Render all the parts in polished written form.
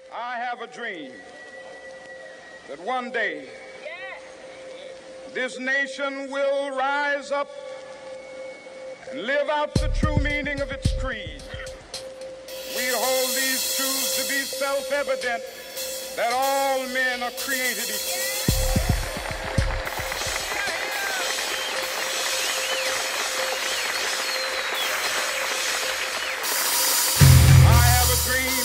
I have a dream that one day this nation will rise up and live out the true meaning of its creed. We hold these truths to be self-evident, that all men are created equal. I have a dream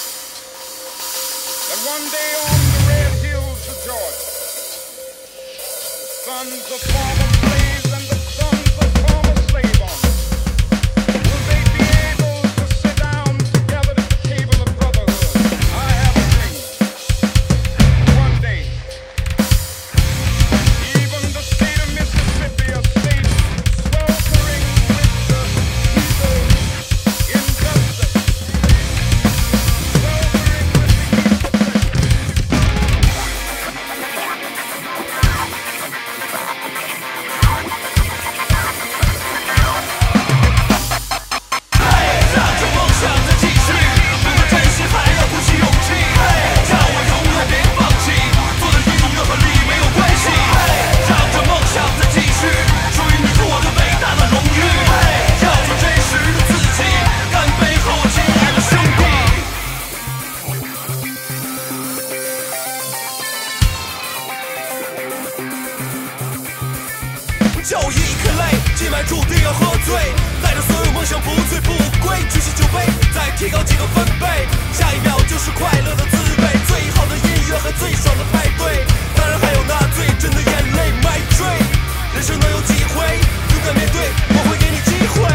that one day on the red hills of Georgia, the sons of former slaves and the sons of former slave owners will they be able to sit down together at the table of brotherhood. I have a dream one day even the state of Mississippi, a state sweltering with the heat of injustice, sweltering with the heat of oppression. 就一颗泪，今晚注定要喝醉，带着所有梦想不醉不归，举起酒杯，再提高几个分贝，下一秒就是快乐的滋味，最好的音乐和最爽的派对，当然还有那最真的眼泪买醉，人生能有几回，勇敢面对，我会给你机会。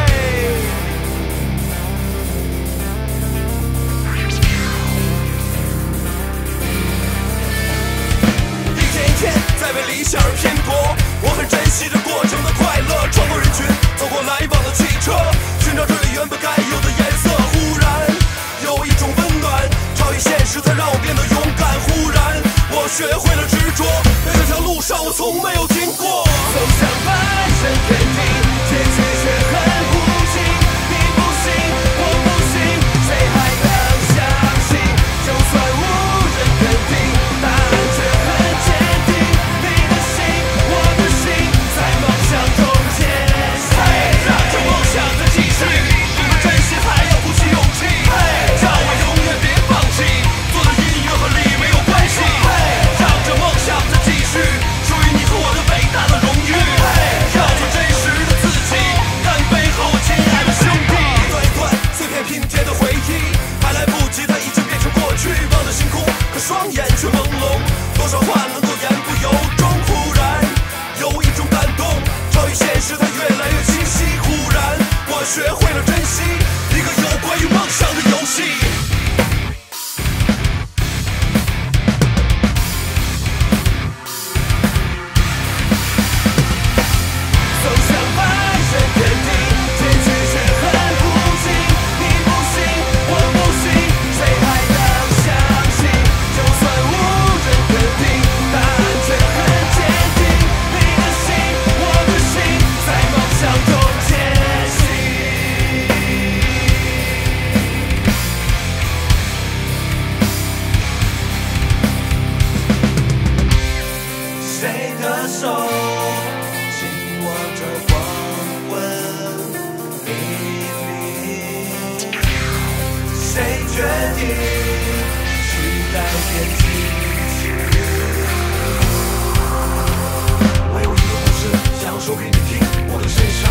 一天一天在为理想而拼搏，我很珍惜这过程的快乐，穿过人群，走过来往的汽车，寻找这里原本该有的颜色。忽然有一种温暖，超越现实才让我变得勇敢。忽然我学会了执着，在这条路上我从没有停过。走向半生肯定，结局却很无情。你不信，我不信，谁还能相信？就算无人肯定，答案却很坚定。你的心，我的心，在梦想中前行。让这梦想再继续，不能真心还要鼓起勇气。叫我永远别放弃，做的音乐和力没有关系。让这梦想再继续，属于你和我的伟大的荣誉。要做真实的自己，干杯和我亲爱的兄弟。一段一段碎片拼贴的回忆，还来不及，它已经变成过去。望着星空，可双眼却朦胧，多少话能够言不由衷。忽然有一种感动，超越现实，它越来越清晰。忽然我学会了珍惜一个有关于梦想的游戏。走向半生肯定，结局却很无情。你不信，我不信，谁还能相信？就算无人肯定，答案却很坚定。你的心，我的心，在梦想中前行。谁的手紧握着黄昏黎明？谁决定去改变自己？我有一个故事想要说给你听，我的身上